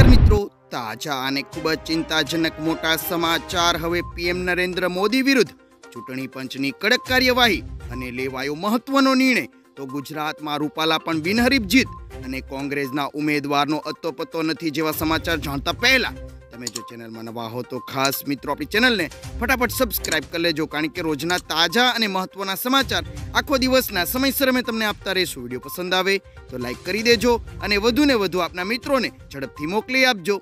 નમસ્કાર મિત્રો, તાજા અને ખૂબ જ ચિંતાજનક મોટા સમાચાર। હવે પીએમ નરેન્દ્ર મોદી વિરુદ્ધ ચૂંટણી પંચની કડક કાર્યવાહી અને લેવાયો મહત્વનો નિર્ણય। તો ગુજરાતમાં રૂપાલા પણ બિનહરીફ જીત અને કોંગ્રેસના ઉમેદવારનો અત્તોપત્તો નથી જેવા સમાચાર જાણતા પહેલા તમે જો ચેનલમાં નવા હો તો ખાસ મિત્રો આપણી ચેનલને ફટાફટ સબસ્ક્રાઇબ કરી લેજો, કારણ કે રોજના તાજા અને મહત્વના સમાચાર આખો દિવસના સમયસર અમે તમને આપતા રહીશું। વિડીયો પસંદ આવે તો લાઈક કરી દેજો અને વધુને વધુ આપના મિત્રોને ઝડપથી મોકલી આપજો।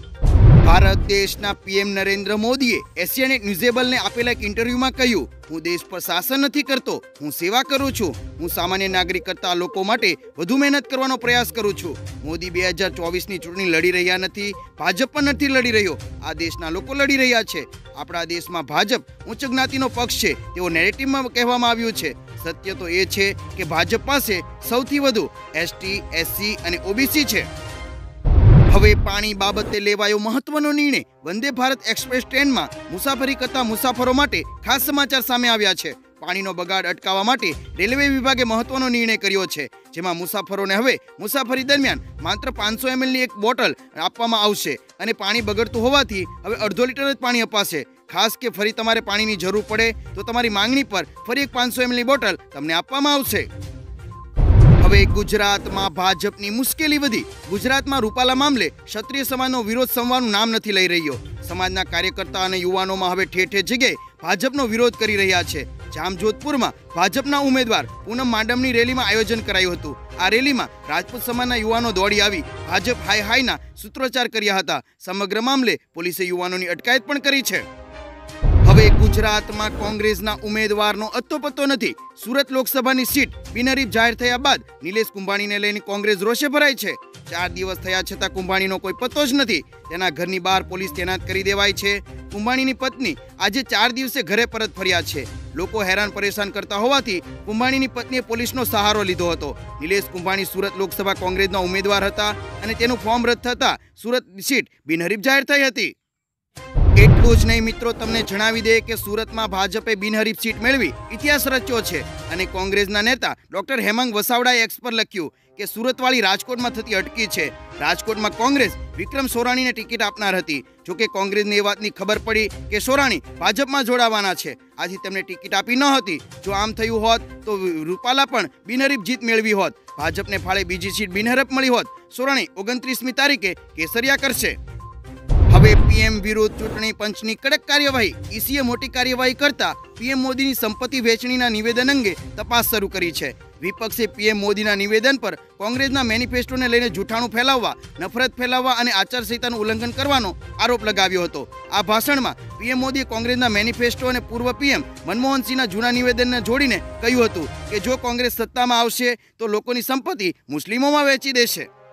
ભારત દેશના પીએમ નરેન્દ્ર મોદીએ એશિયાનેટ ન્યૂઝેબલને આપેલા એક ઇન્ટરવ્યુમાં કહ્યું, હું દેશ પર શાસન નથી કરતો, હું સેવા કરું છું। હું સામાન્ય નાગરિક કરતા લોકો માટે વધુ મહેનત કરવાનો પ્રયાસ કરું છું। મોદી 2024ની ચૂંટણી લડી રહ્યા નથી, ભાજપ પણ નથી લડી રહ્યો, આ દેશના લોકો લડી રહ્યા છે। આપણા દેશમાં ભાજપ ઉચ્ચ જ્ઞાતિનો પક્ષ છે તેવો નેરેટિવમાં કહેવામાં આવ્યું છે। સત્ય તો એ છે કે ભાજપ પાસે સૌથી વધુ એસટી, એસસી અને ઓબીસી છે। હવે પાણી બાબતે લેવાયો મહત્વનો નિર્ણય। વંદે ભારત એક્સપ્રેસ ટ્રેનમાં મુસાફરી કરતા મુસાફરો માટે ખાસ સમાચાર સામે આવ્યા છે। પાણીનો બગાડ અટકાવવા માટે રેલવે વિભાગે મહત્વનો નિર્ણય કર્યો છે, જેમાં મુસાફરોને હવે મુસાફરી દરમિયાન માત્ર 500 mlની એક બોટલ આપવામાં આવશે અને પાણી બગડતું હોવાથી હવે અડધો લીટર જ પાણી અપાશે। ખાસ કે ફરી તમારે પાણીની જરૂર પડે તો તમારી માંગણી પર ફરી એક 500 mlની બોટલ તમને આપવામાં આવશે। હવે ગુજરાતમાં ભાજપની મુશ્કેલી વધી। ગુજરાતમાં રૂપાલા મામલે ક્ષત્રિય સમાજનો વિરોધ સંવાદનું નામ નથી લઈ રહ્યો। સમાજના કાર્યકર્તા અને યુવાનોમાં હવે ઠેર ઠેર જગ્યાએ ભાજપનો વિરોધ કરી રહ્યા છે। જામજોધપુરમાં ભાજપના ઉમેદવાર પૂનમ માડમની રેલીમાં આયોજન કરાયું હતું। આ રેલીમાં રાજપૂત સમાજના યુવાનો દોડી આવી ભાજપ હાય હાયના સૂત્રોચ્ચાર કર્યા હતા। સમગ્ર મામલે પોલીસે યુવાનોની અટકાયત પણ કરી છે। હવે ગુજરાતમાં કોંગ્રેસના ઉમેદવારનો અત્તોપત્તો નથી। સુરત લોકસભાની સીટ બિનહરીફ જાહેર થયા બાદ નિલેશ કુંભાણીને લઈને કોંગ્રેસ રોષે ભરાઈ છે। 4 દિવસ થયા છતાં કુંભાણીનો કોઈ પત્તો જ નથી। તેના ઘરની બહાર પોલીસ તૈનાત કરી દેવાઈ છે। કુંભાણીની પત્ની આજે 4 દિવસે ઘરે પરત ફર્યા છે। લોકો હેરાન પરેશાન કરતા હોવાથી કુંભાણીની પત્નીએ પોલીસનો સહારો લીધો હતો। નિલેશ કુંભાણી સુરત લોકસભા કોંગ્રેસના ઉમેદવાર હતા અને તેનું ફોર્મ રદ થતા સુરત સીટ બિનહરીફ જાહેર થઈ હતી। એટલું જ નહીં મિત્રો, તમને જણાવી દે કે સુરતમાં ભાજપે બિનહરીફ સીટ મેળવી ઇતિહાસ રચ્યો છે અને કોંગ્રેસના નેતા ડોક્ટર હેમાંગ વસાવડાએ એક્સ પર લખ્યું કે સુરતવાળી રાજકોટમાં થતી અટકી છે। રાજકોટમાં કોંગ્રેસ વિક્રમ સોરાણીને ટિકિટ આપનાર હતી, જોકે કોંગ્રેસને એ વાતની ખબર પડી કે સોરાણી ભાજપમાં જોડાવાના છે, આથી તેમને ટિકિટ આપી ન હતી। જો આમ થયું હોત તો રૂપાલા પણ બિનહરીફ જીત મેળવી હોત। ભાજપને ફાળે બીજી સીટ બિનહરીફ મળી હોત। સોરાણી 29મી તારીખે કેસરિયા કરશે। હવે પીએમ વિરુદ્ધ ચૂંટણી પંચની કડક કાર્યવાહી। ઈસીએ મોટી કાર્યવાહી કરતા પીએમ મોદીની સંપત્તિ વહેંચણીના નિવેદન અંગે તપાસ શરૂ કરી છે। વિપક્ષે પીએમ મોદીના નિવેદન પર કોંગ્રેસના મેનિફેસ્ટોને લઈને જૂઠાણું ફેલાવવા, નફરત ફેલાવવા અને આચારસંહિતાનું ઉલ્લંઘન કરવાનો આરોપ લગાવ્યો હતો। આ ભાષણમાં પીએમ મોદીએ કોંગ્રેસના મેનિફેસ્ટો અને પૂર્વ પીએમ મનમોહનસિંહના જૂના નિવેદનને જોડીને કહ્યું હતું કે જો કોંગ્રેસ સત્તામાં આવશે તો લોકોની સંપત્તિ મુસ્લિમોમાં વહેંચી દેશે।